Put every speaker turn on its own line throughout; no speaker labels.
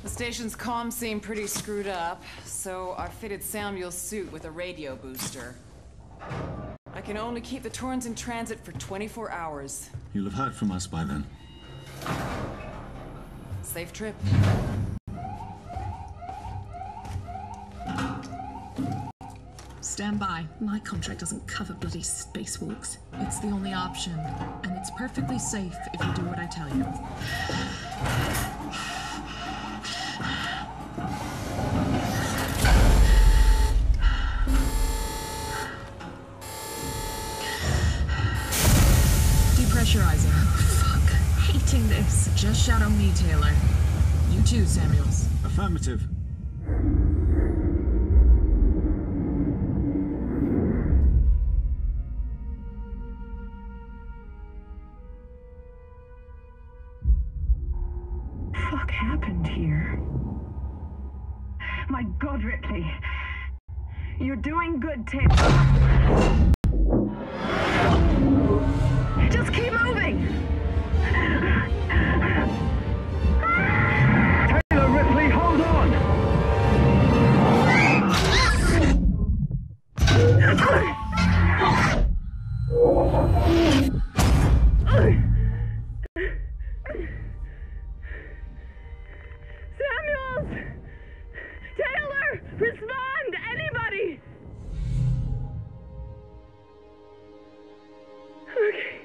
The station's comms seem pretty screwed up, so I fitted Samuel's suit with a radio booster. I can only keep the Torrens in transit for 24 hours.
You'll have heard from us by then.
Safe trip.
Stand by. My contract doesn't cover bloody spacewalks. It's the only option, and it's perfectly safe if you do what I tell you. Depressurizing. Fuck. Hating this. Just shout on me, Taylor. You too, Samuels.
Affirmative.
Fuck happened here? My God, Ripley. You're doing good, Taylor. Just keep moving! Taylor, Ripley, hold on! Samuels! Taylor! Respond! Anybody! Okay.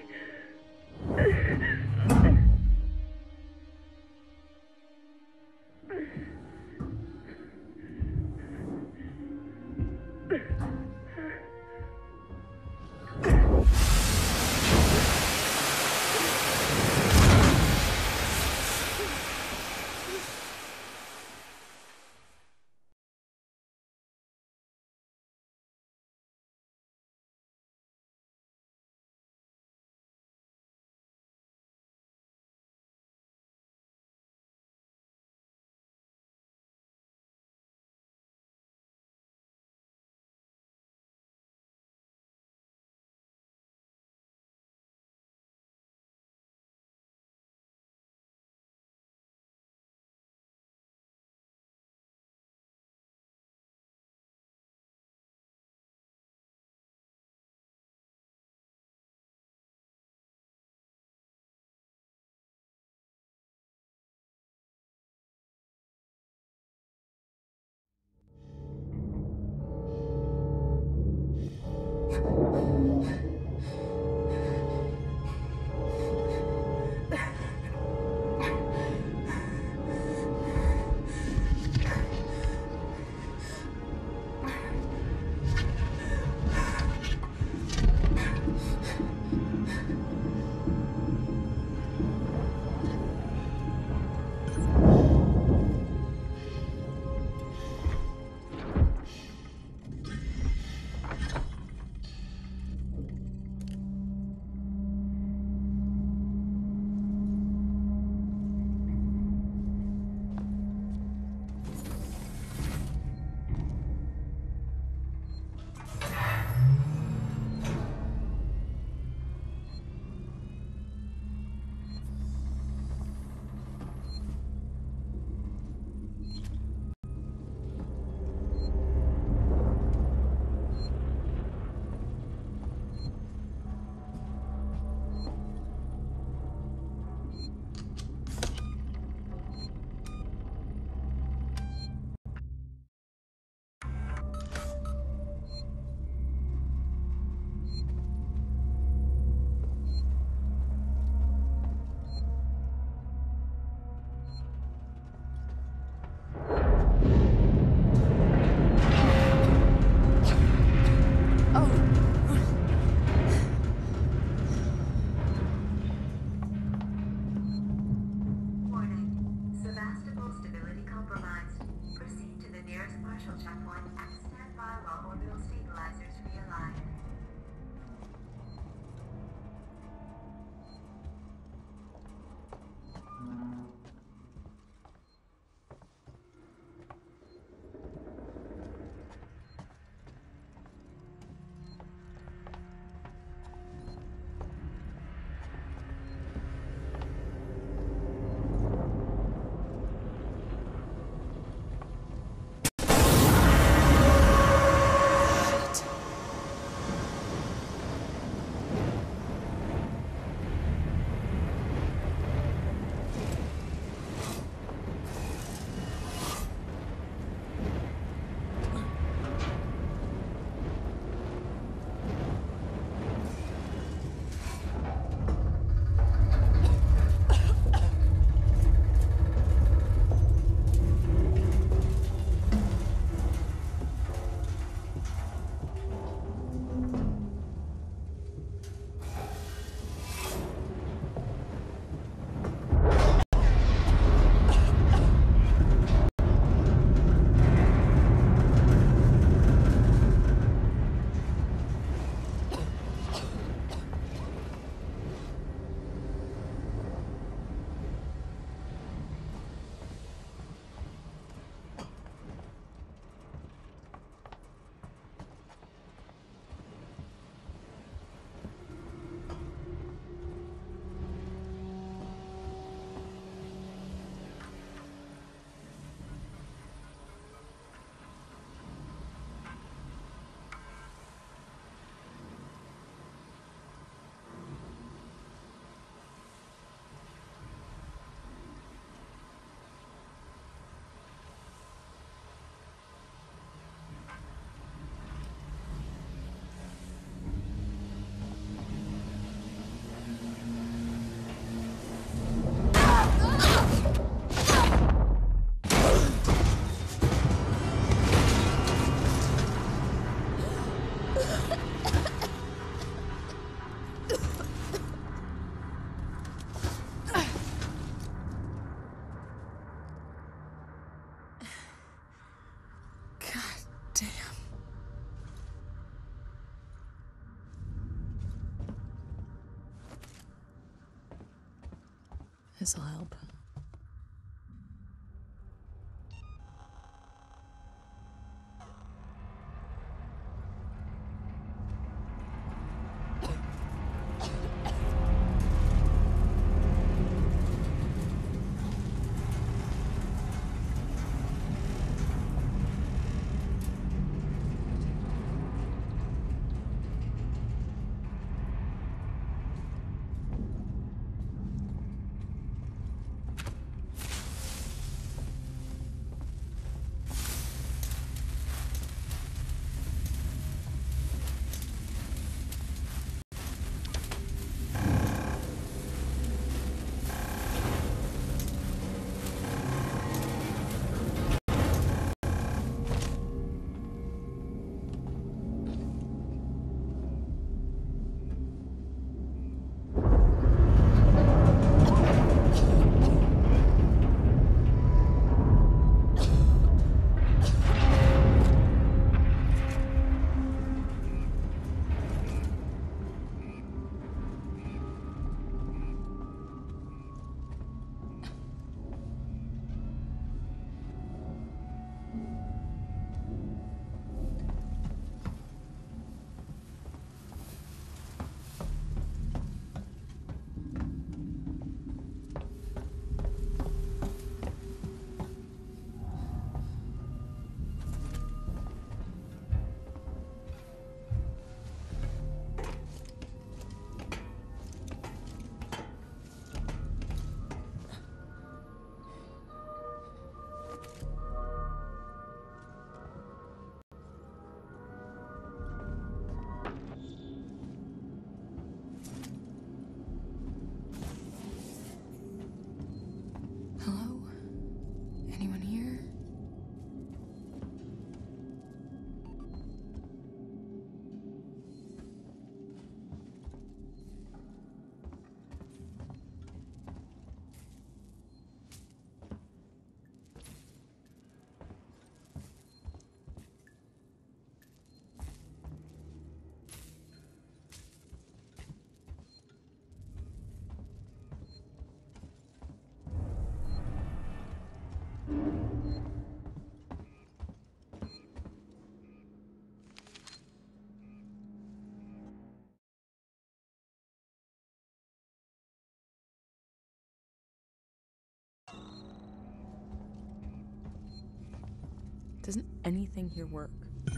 This'll help. Hello? Anyone here? Doesn't anything here work?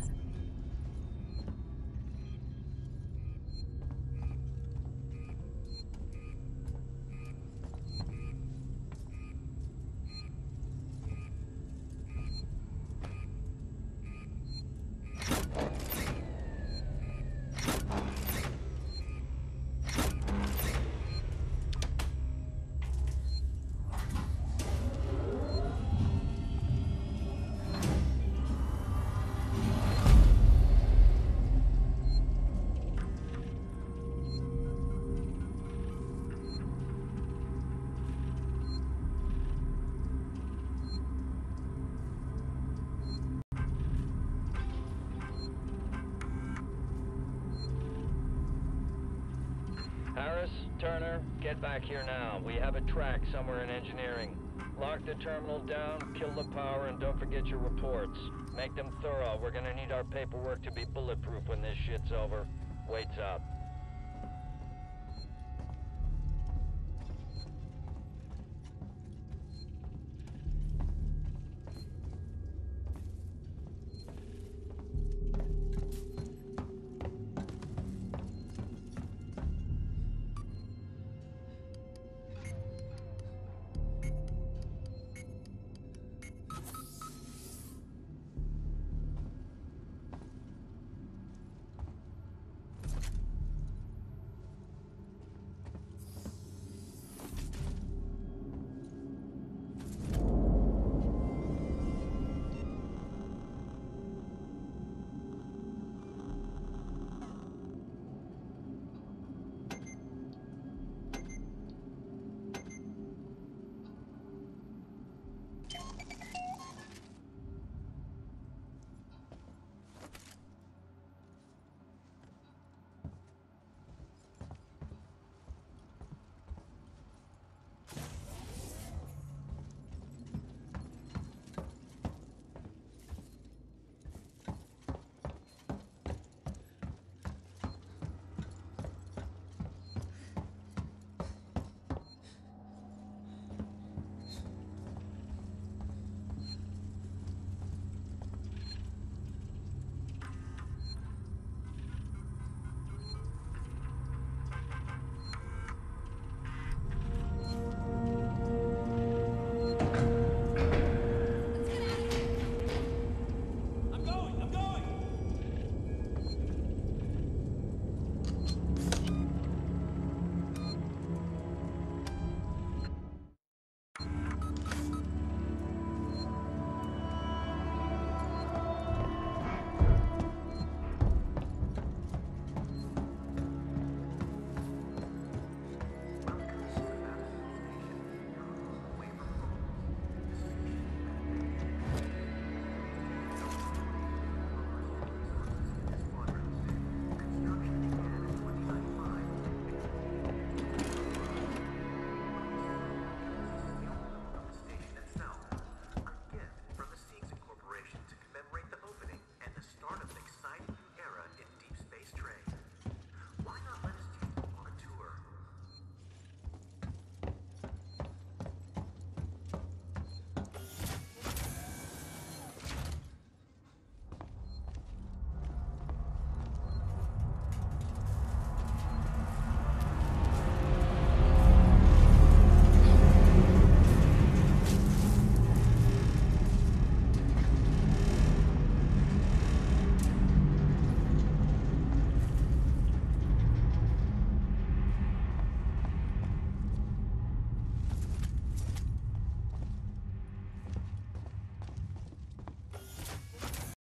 Harris, Turner, get back here now. We have a track somewhere in engineering. Lock the terminal down, kill the power, and don't forget your reports. Make them thorough. We're gonna need our paperwork to be bulletproof when this shit's over. Waits up.